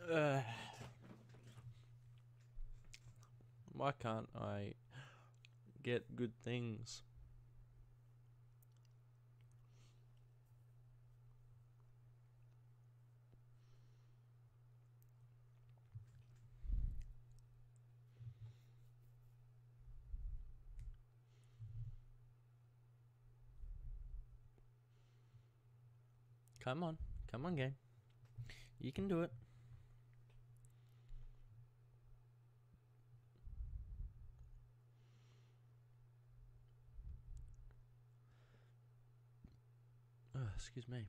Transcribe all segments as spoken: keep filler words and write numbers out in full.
Uh, why can't I get good things? Come on. Come on, game. You can do it. Oh, excuse me.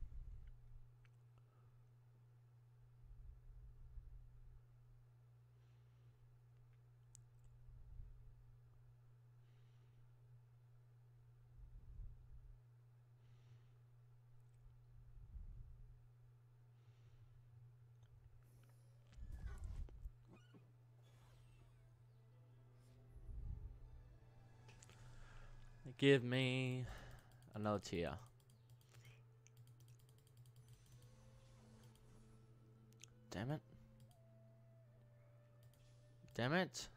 Give me another tier. Damn it. Damn it.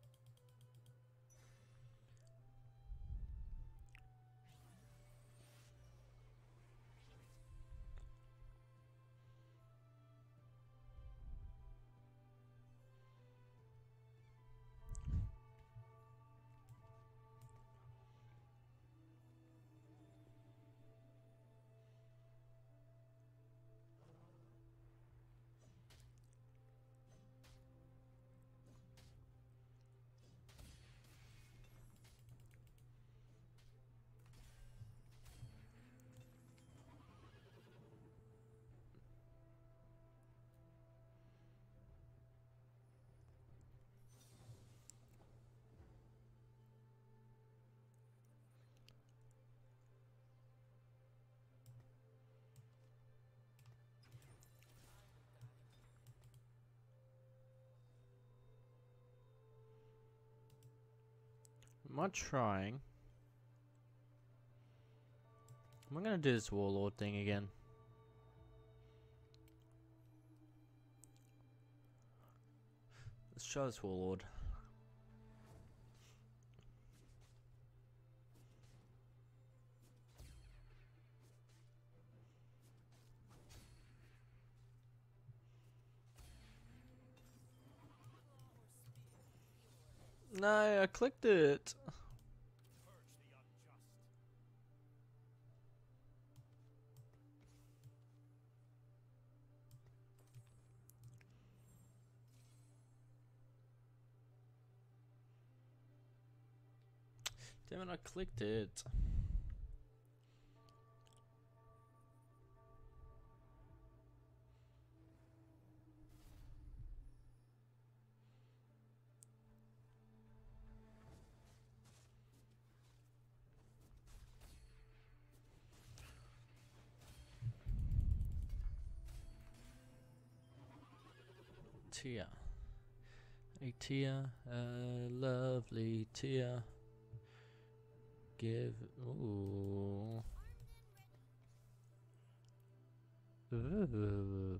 Am I trying? Am I gonna do this warlord thing again? Let's try this warlord. No, I clicked it. Damn it, I clicked it. Tia. A Tia, a lovely Tia. Give. Ooh. Ooh.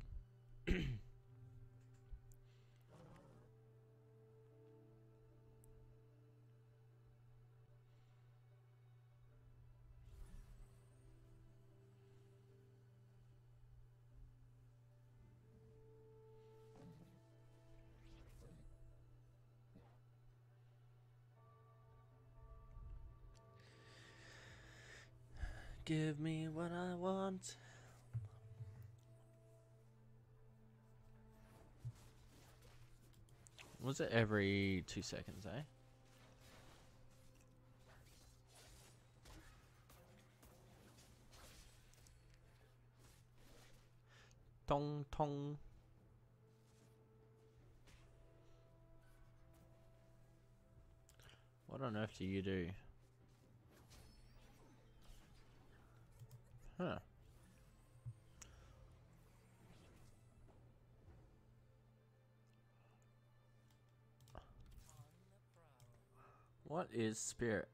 Give me what I want. Was it every two seconds, eh? Tong tong. What on earth do you do? Huh. What is spirit?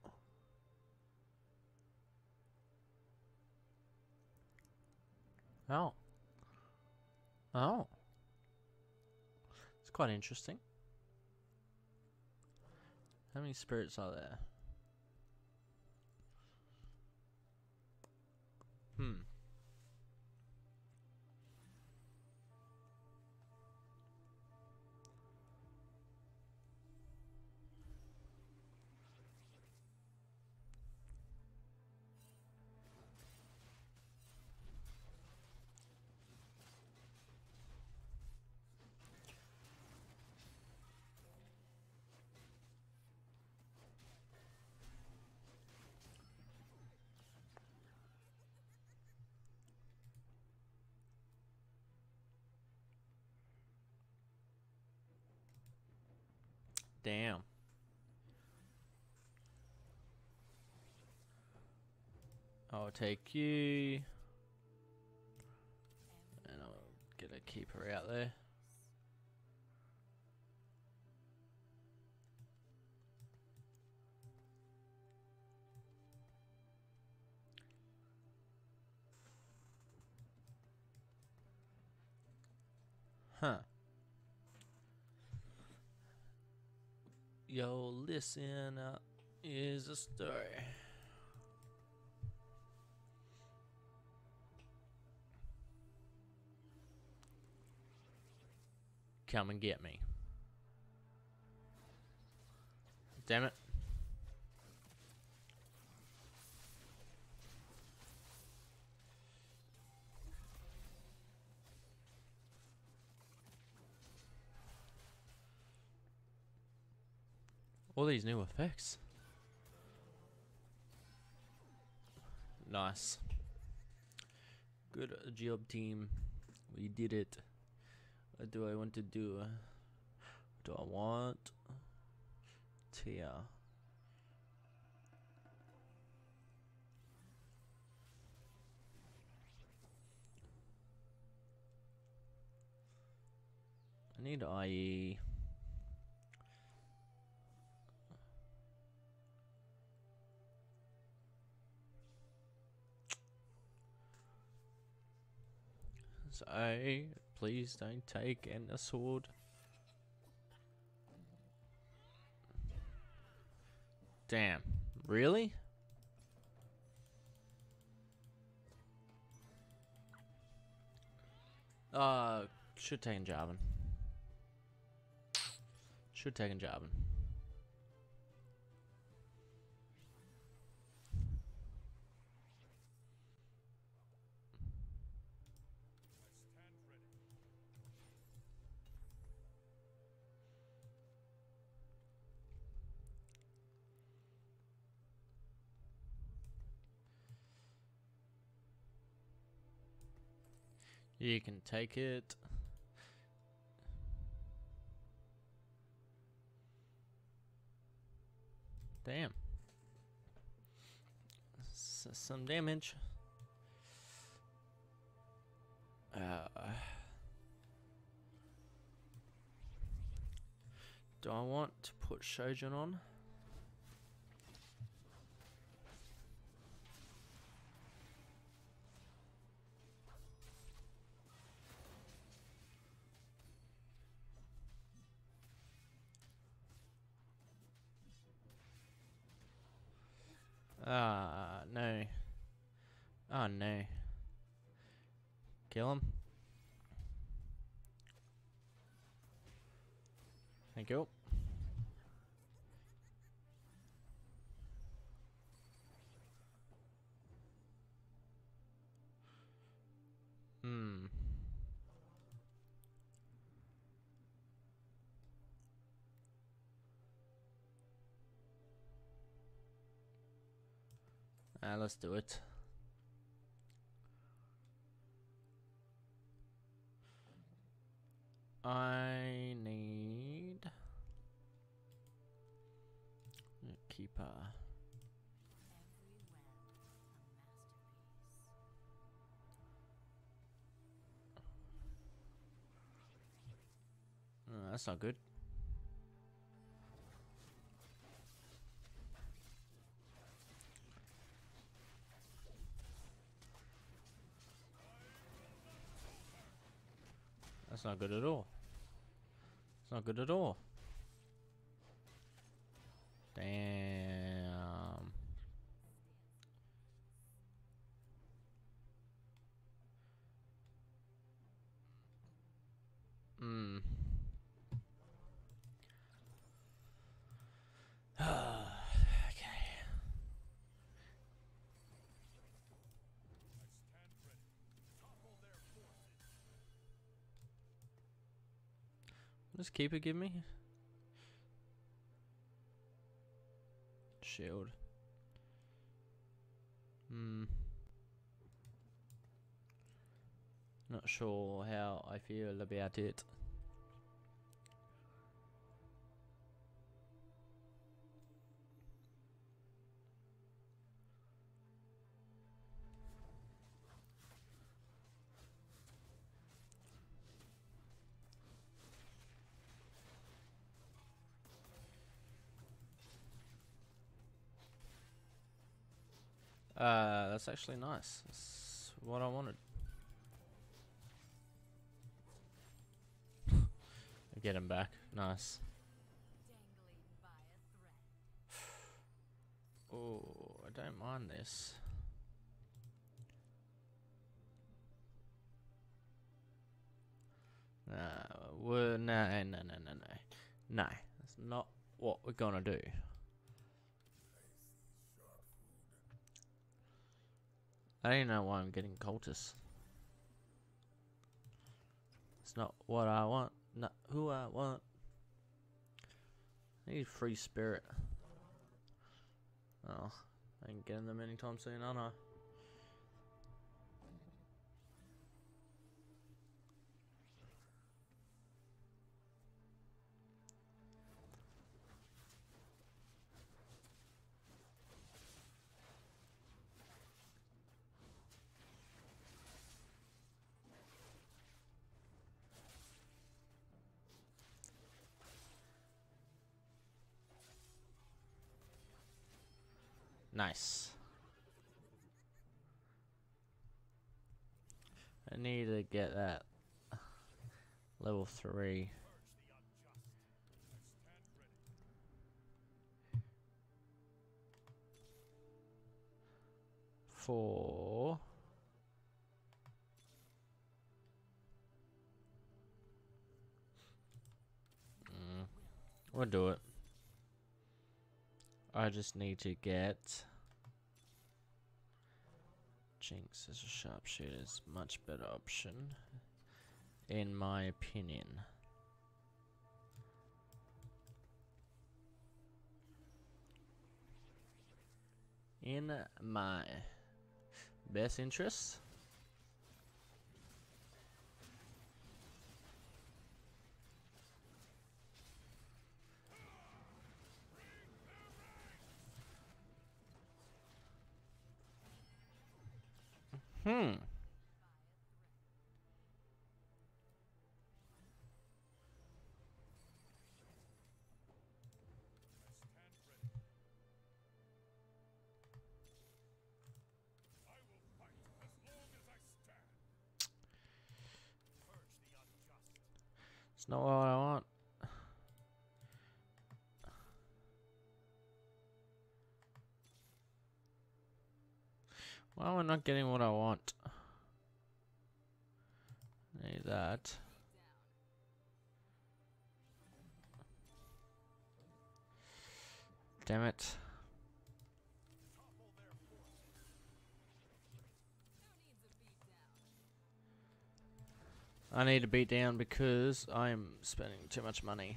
Oh. Oh. Quite interesting. How many spirits are there? Hmm. Damn. I'll take you. And I'll get a keeper out there. Huh. Yo, listen up. Is a story. Come and get me. Damn it. All these new effects. Nice. Good job, team. We did it. What do I want to do? What do I want? Tia. I need I E. So, please don't take in a sword. Damn. Really? Uh, should take a Jarvan. Should take a Jarvan. You can take it. Damn. S some damage. Uh, do I want to put Shojin on? Ah, no. Oh, no. Kill him. Thank you. Hmm. Ah, let's do it. I need a keeper. Oh, that's not good. That's not good at all. It's not good at all. Damn. Hmm. Okay. What does Keeper give me? Shield. Hmm. Not sure how I feel about it. Uh, that's actually nice. That's what I wanted. Get him back. Nice. Oh, I don't mind this. No, we're, no, no, no, no, no. No, that's not what we're gonna do. I don't know why I'm getting cultists. It's not what I want, not who I want. I need free spirit. Oh, I ain't getting them anytime soon, aren't I? Nice. I need to get that level three. Four. Mm, we'll do it. I just need to get Jinx as a sharpshooter is much better option, in my opinion. In my best interest. Hmm. It's not what I want. Why am I not getting what I want? Need that. Damn it. I need to beat down because I'm spending too much money.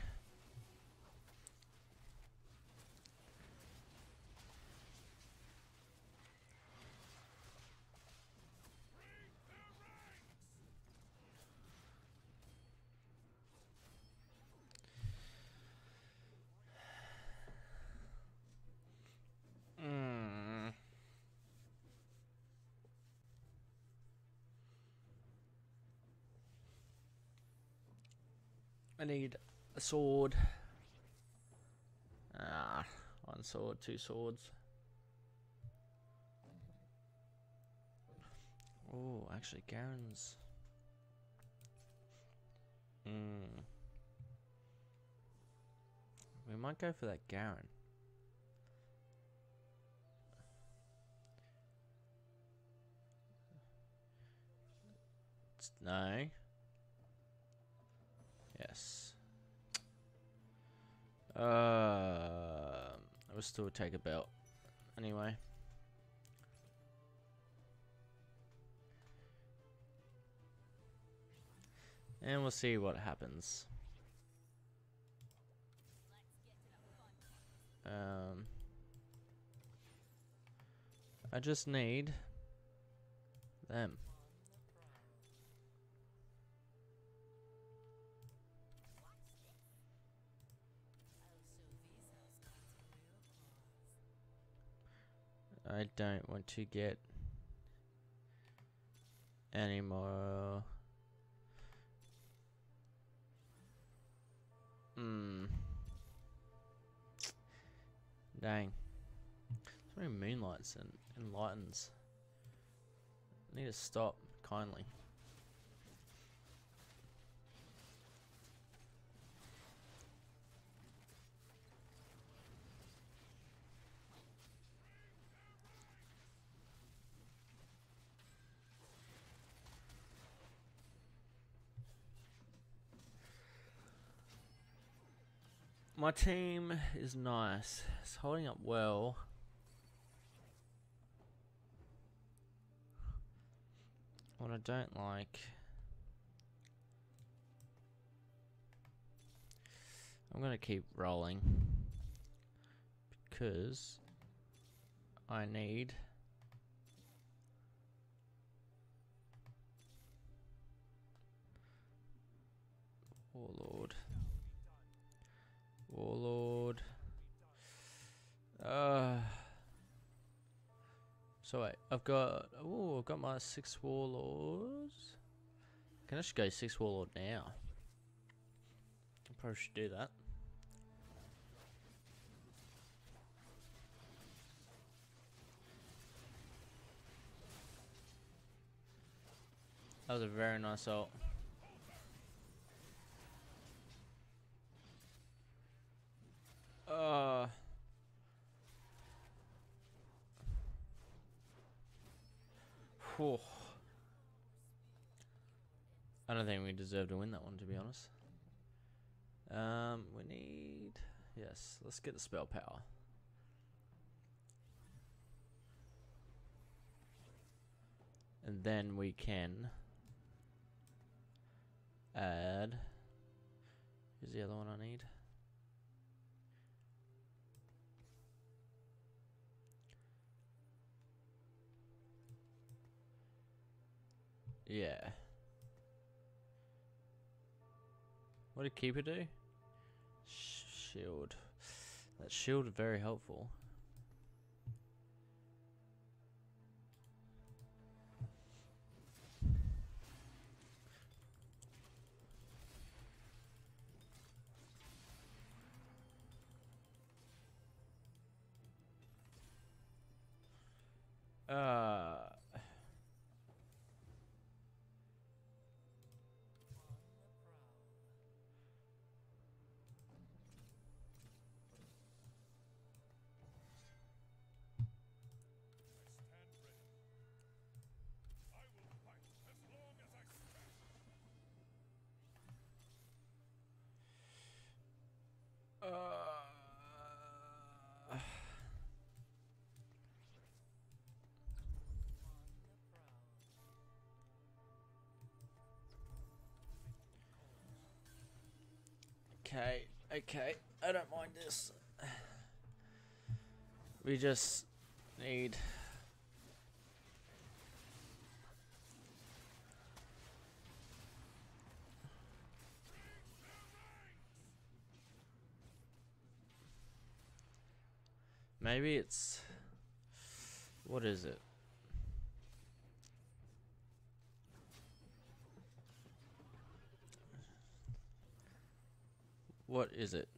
Mm. I need a sword. Ah, one sword, two swords. Oh, actually, Garen's. Hmm. We might go for that Garen. No. Yes. Uh, I will still take a belt. Anyway. And we'll see what happens. Um, I just need them. I don't want to get any more. Hmm. Dang. So many moonlights and enlightens. I need to stop kindly. My team is nice. It's holding up well. What I don't like, I'm gonna keep rolling because I need Warlord. Warlord. Uh. So wait, I've got oh, I've got my six warlords. Can I just go six warlord now? I probably should do that. That was a very nice ult. Uh. Whew. I don't think we deserve to win that one, to be honest. Um, we need... Yes, let's get the spell power. And then we can add... Here's the other one I need. Yeah. What did Keeper do? Sh shield. That shield is very helpful. Uh... Uh, okay, okay, I don't mind this. We just need... Maybe it's... What is it? What is it?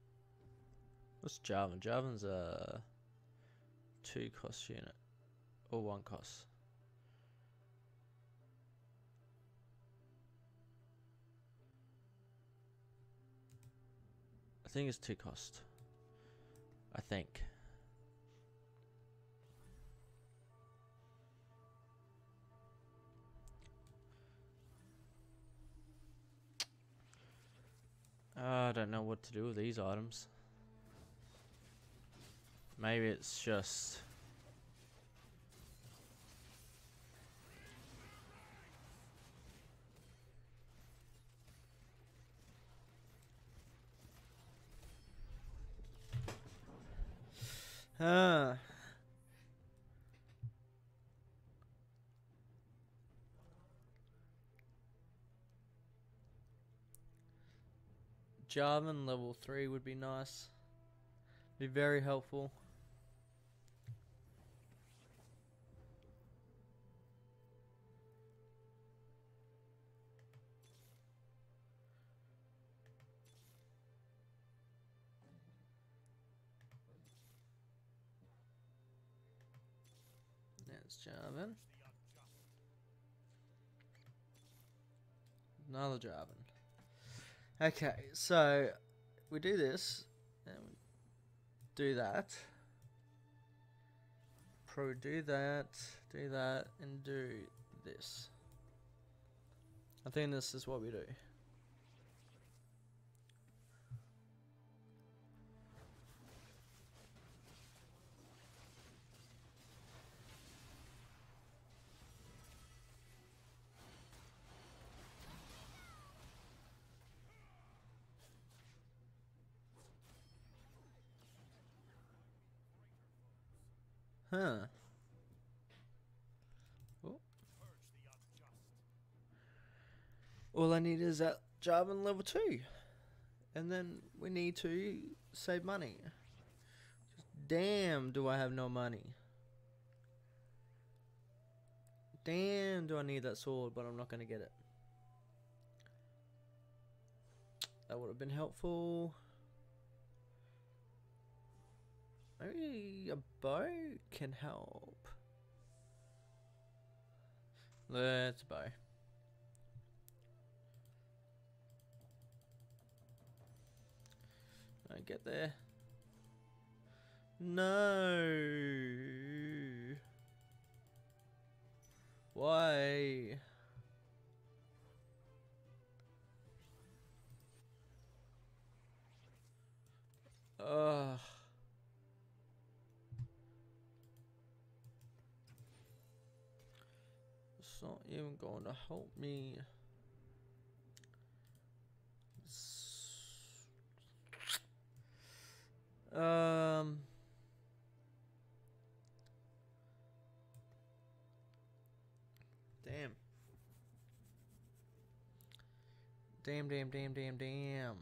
What's Jarvan? Jarvan's a two cost unit. or one cost? I think it's two cost. I think. I don't know what to do with these items. Maybe it's just... Ah. Jarvan level three would be nice. Be very helpful. That's Jarvan. Another Jarvan. Okay, so we do this and we do that. Pro do that, do that, and do this. I think this is what we do. Huh. Oh. All I need is that Jarvan level two. And then we need to save money. Damn, do I have no money. Damn, do I need that sword, but I'm not going to get it. That would have been helpful. Maybe a bow can help. Let's bow. I get there. No. Why? Ugh. It's not even going to help me. Um. Damn. Damn, damn, damn, damn, damn.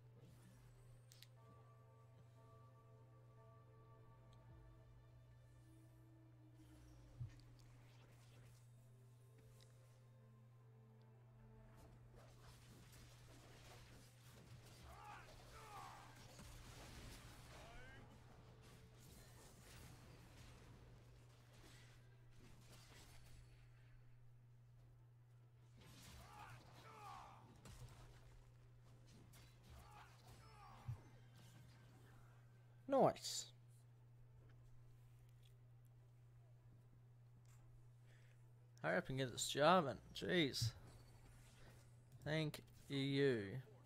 Nice. Hurry up and get this Jarvan. Jeez. Thank you.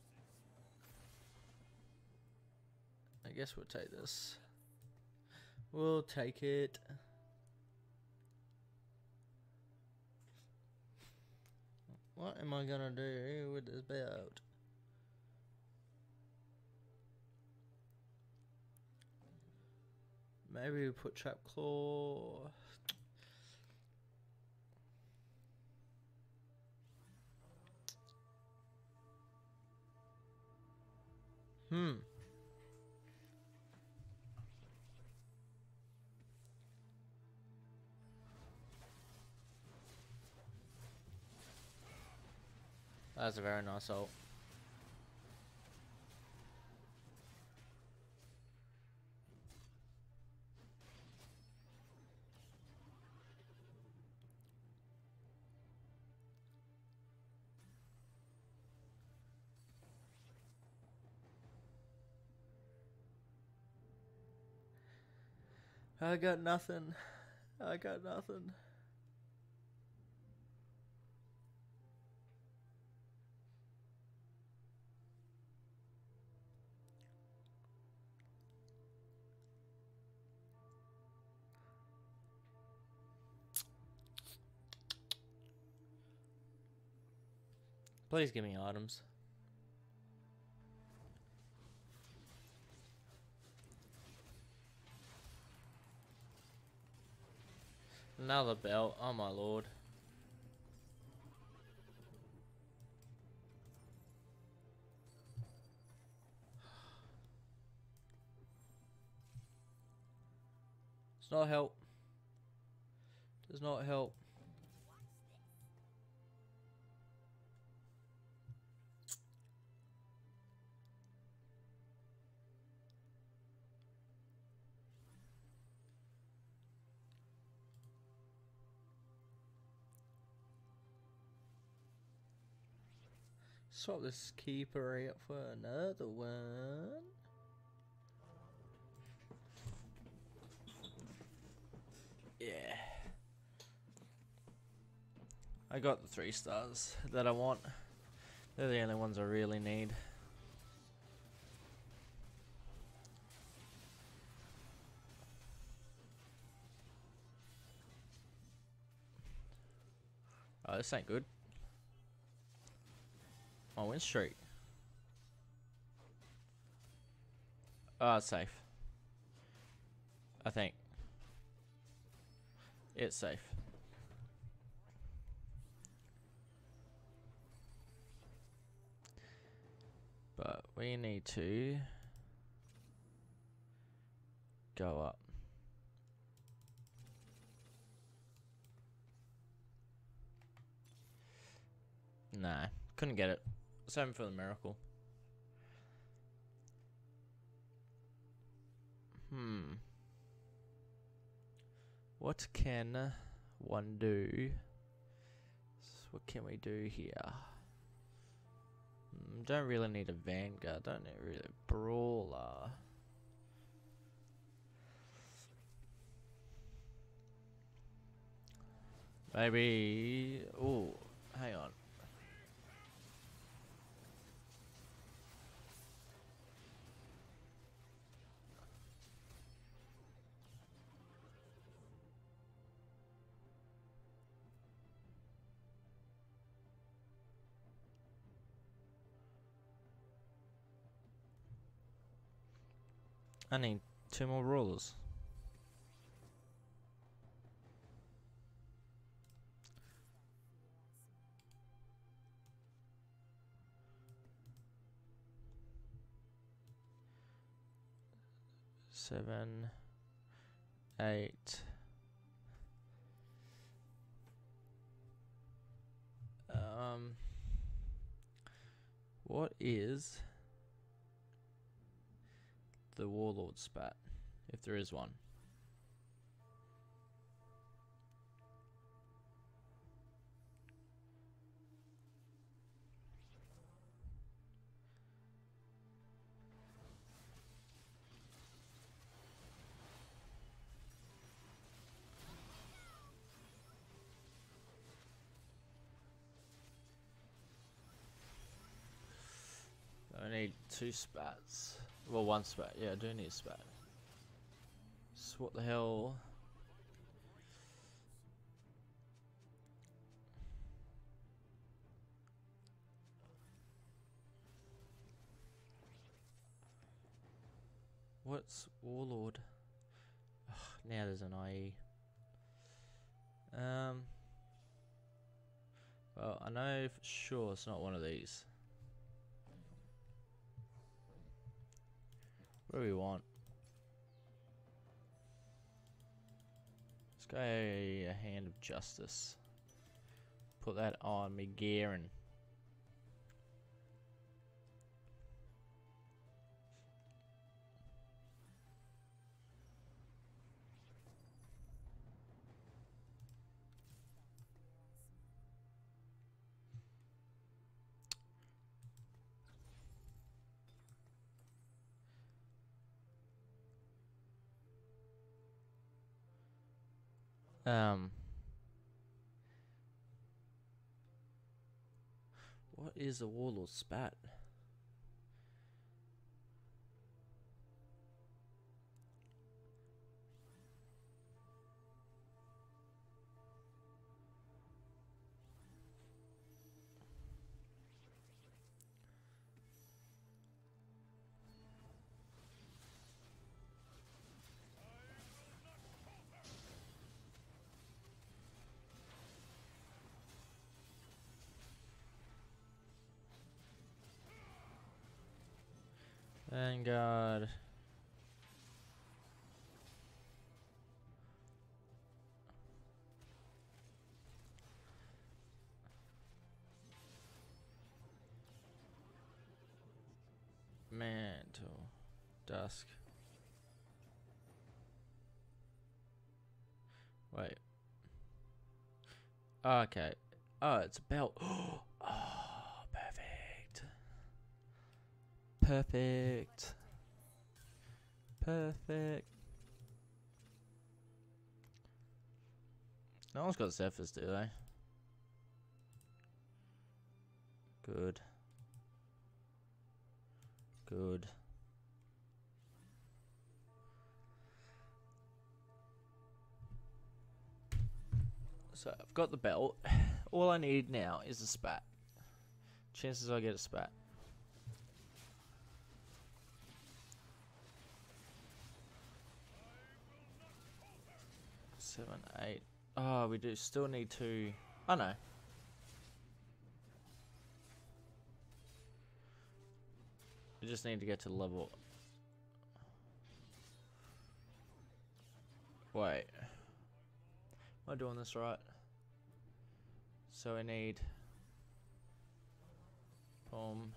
I guess we'll take this. We'll take it. What am I gonna do with this build? Maybe we put Trap Claw. Hmm. That's a very nice ult. I got nothing. I got nothing. Please give me items. Another belt. Oh my lord. Does not help. Does not help. Swap this keeper out for another one. Yeah. I got the three stars that I want. They're the only ones I really need. Oh, this ain't good. My win streak. Oh, it's safe. I think. It's safe. But we need to go up. Nah, couldn't get it. Let's hope for the miracle. Hmm. What can one do? What can we do here? Mm, don't really need a vanguard. Don't need really a brawler. Maybe. Oh, hang on. I need two more rulers. Seven, eight. Um, what is the warlord spat, if there is one? I need two spats. Well, one spat. Yeah, I do need a spat. So what the hell? What's warlord? Ugh, now there's an I E. Um. Well, I know for sure it's not one of these. What do we want? Let's go a hand of justice. Put that on me Garen. Um, what is a warlord spat? Vanguard. Mantle. Dusk. Wait. Oh, okay. Oh, it's a belt. Oh, perfect. Perfect. Perfect. No one's got Zephyrs, do they? Good. Good. So I've got the belt. All I need now is a spat. Chances I get a spat. Seven, eight. Oh, we do still need two. Oh no. We just need to get to level. Wait. Am I doing this right? So I need. Boom.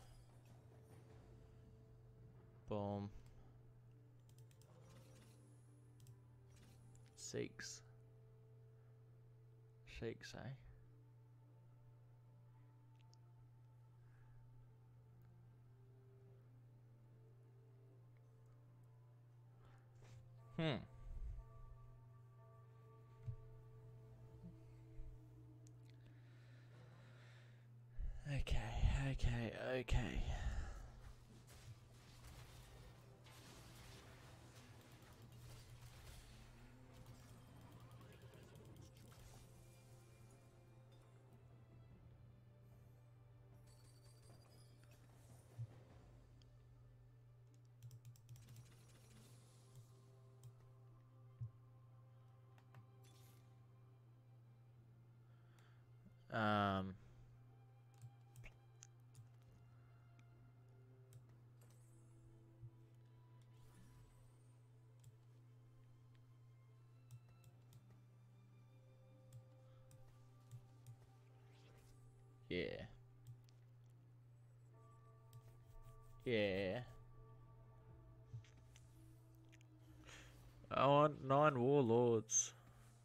Boom. Six. Six, eh? Hmm. Okay, okay, okay. Um. Yeah. Yeah. I want nine warlords.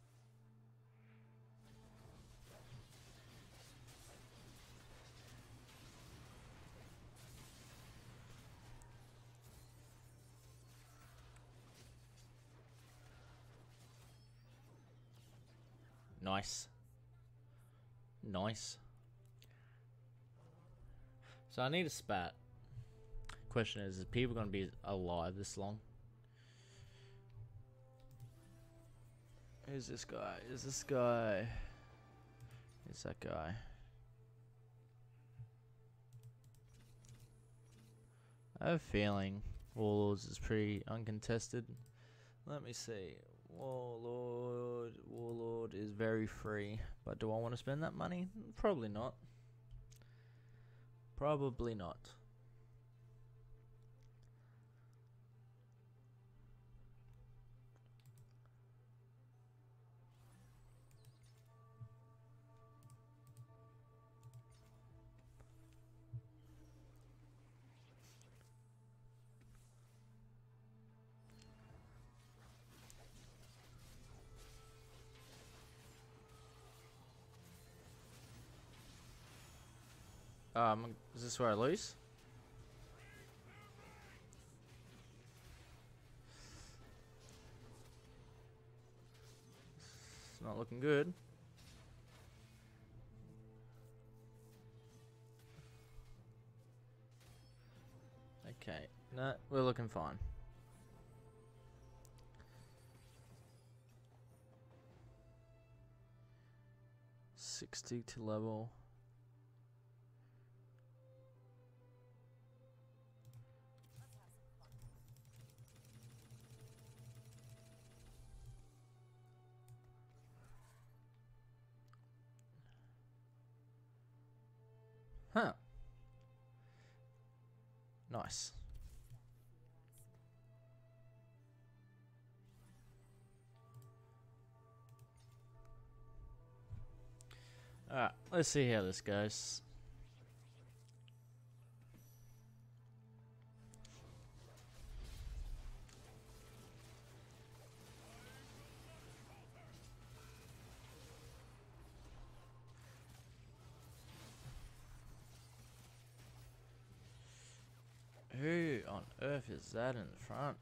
Nice. Nice. So I need a spat. Question is, is people gonna be alive this long? Who's this guy? Is this guy? Who's that guy? I have a feeling Warlords is pretty uncontested. Let me see. Warlord, Warlord is very free, but do I want to spend that money? Probably not. Probably not. Um, is this where I lose? It's not looking good. Okay, no, we're looking fine. sixty to level. Huh. Nice. Alright, let's see how this goes. Who on earth is that in the front?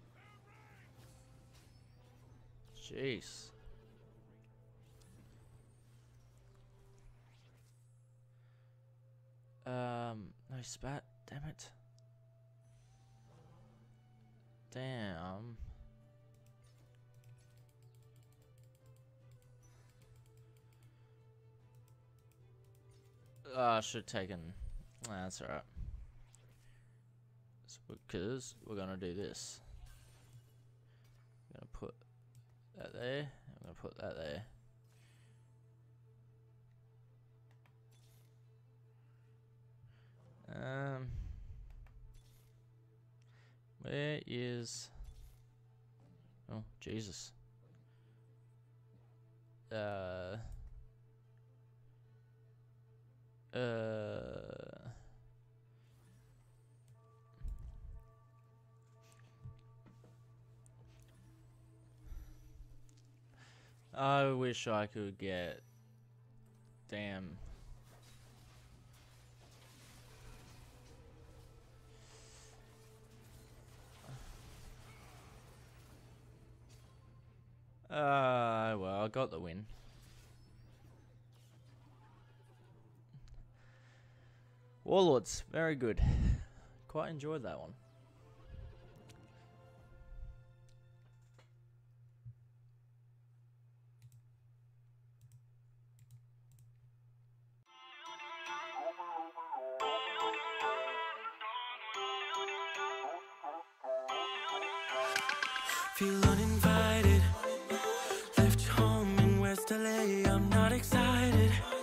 Jeez. Um, no spat, damn it. Damn. Uh, I should have taken. Nah, that's alright. Because we're gonna do this. I'm gonna put that there. I'm gonna put that there. Um, where is? Oh Jesus. Uh. Uh. I wish I could get. Damn. Uh, well, I got the win. Warlords, very good. Quite enjoyed that one. Feel uninvited. Left home in West L A, I'm not excited.